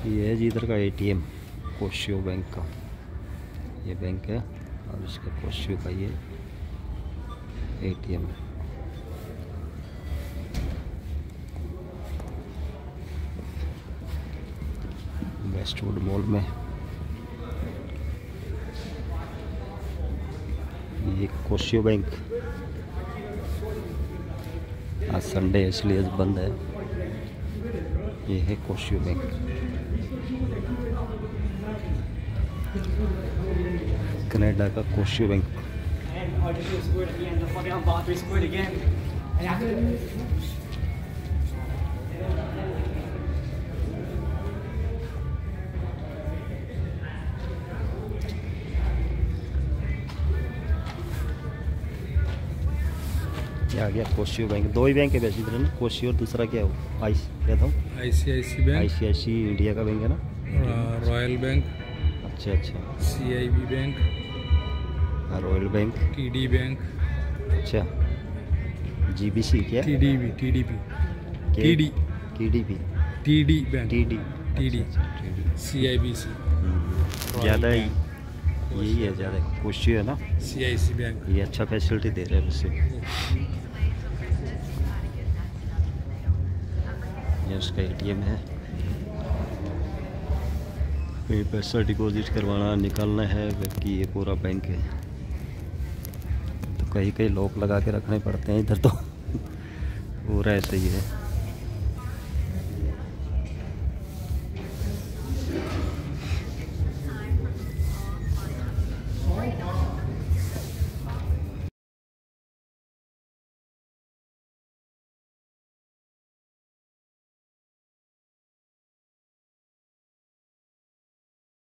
ये है जी इधर का एटीएम कोशियो बैंक का। ये बैंक है और इसका कोशियो का ये एटीएम है। वेस्टवुड मॉल में ये कोशियो बैंक। आज संडे इसलिए बंद है। ये है कोशियो बैंक। कनाडा का कोशियो बैंक। आ गया कोशियो बैंक। दो ही बैंक है वैसे इधर ना, कोशियो और दूसरा क्या हो क्या था ICICI बैंक। ICICI इंडिया का बैंक है ना। Royal bank. अच्छा अच्छा। CIB bank. Royal bank. TD bank. अच्छा GBC क्या TDB TD bank. TD CIBC। ज़्यादा ही यही है, ज़्यादा कोशियो है ना। CIC बैंक ये अच्छा फैसिलिटी दे रहे हैं वैसे। ये उसका एटीएम है। कहीं पैसा डिपॉजिट करवाना निकालना है कि ये पूरा बैंक है। तो कहीं कहीं लॉक लगा के रखने पड़ते हैं, इधर तो पूरा ऐसा ही है।